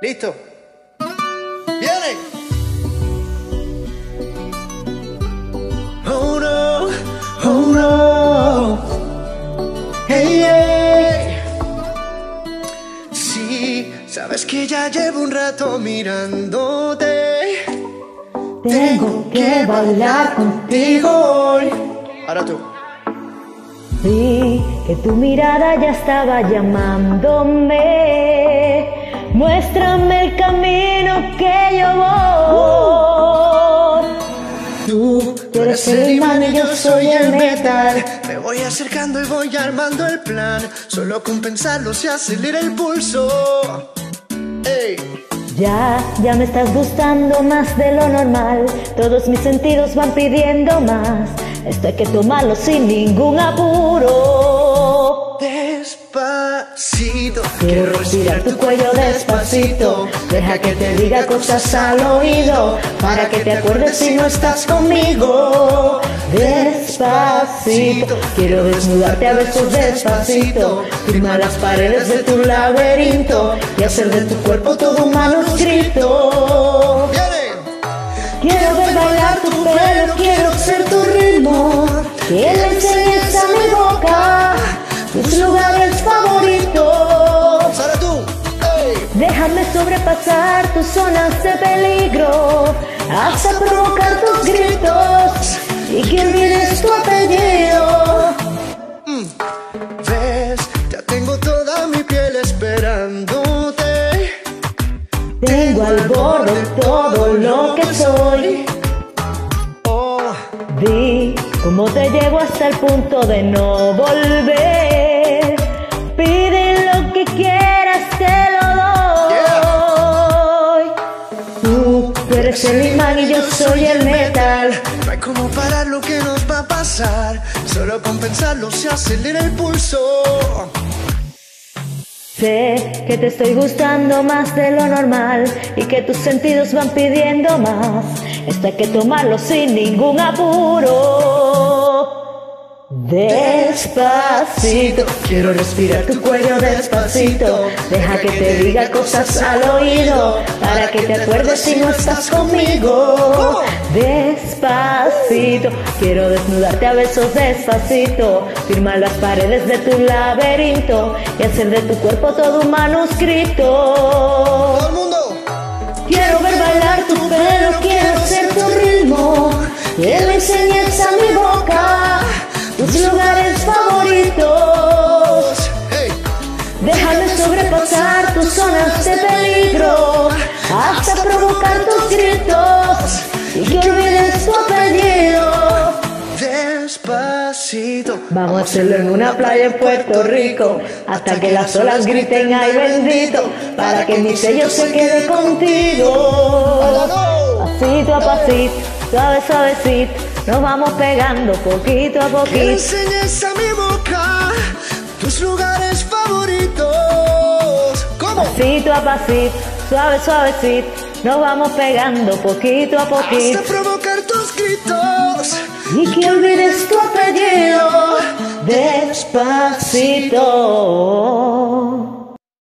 Listo. ¡Viene! Oh no, oh no. Hey, hey. Sí, sabes que ya llevo un rato mirándote. Tengo que bailar contigo hoy. Ahora tú. Vi que tu mirada ya estaba llamándome. Muéstrame el camino que yo voy. Tú eres el imán y yo soy el metal. Me voy acercando y voy armando el plan. Solo con pensarlo se acelera el pulso. Ey. Ya me estás gustando más de lo normal. Todos mis sentidos van pidiendo más. Esto hay que tomarlo sin ningún apuro. Despacito, quiero respirar tu cuello despacito. Deja que te diga cosas al oído, para que te acuerdes si no estás conmigo. Despacito, quiero desnudarte a besos despacito. Firma las paredes de tu laberinto y hacer de tu cuerpo todo un manuscrito. Quiero ver bailar tu pelo, quiero ser tu ritmo. Que le enseñes a mi boca tus lugares favoritos. ¡Sara tú! ¡Ey! Déjame sobrepasar tus zonas de peligro, hasta provocar tus gritos y que olvides tu apellido. Ves, ya tengo toda mi piel esperándote. Tengo al borde todo lo que soy. Oh, Vi cómo te llevo hasta el punto de no volver. Pide lo que quieras, te lo doy. Tú eres el imán y yo soy el metal. no hay como parar lo que nos va a pasar. Solo con pensarlo se acelera el pulso. Sé que te estoy gustando más de lo normal y que tus sentidos van pidiendo más. Esto hay que tomarlo sin ningún apuro. Despacito, quiero respirar tu cuello despacito. Deja que te diga cosas al oído, para que te acuerdes si no estás conmigo. Despacito, quiero desnudarte a besos despacito. Firma las paredes de tu laberinto y hacer de tu cuerpo todo un manuscrito. ¡Todo el mundo! Quiero ver bailar tu pelo, quiero ser tu ritmo. Que le enseñes a mi boca tus lugares favoritos. ¡Hey! Déjame sobrepasar tus zonas de peligro, hasta provocar tus gritos y que olvides tu apellido. Despacito. Vamos a hacerlo en una playa en Puerto Rico, hasta que las olas griten ay bendito, para que mi sello se quede contigo. Pasito a pasito, suave suavecito, nos vamos pegando poquito a Que poquito. enseñes a mi boca tus lugares favoritos. ¿Cómo? Pasito a pasito, suave suavecito, nos vamos pegando poquito a poquito. Hasta provocar tus gritos. Y que olvides tu apellido despacito.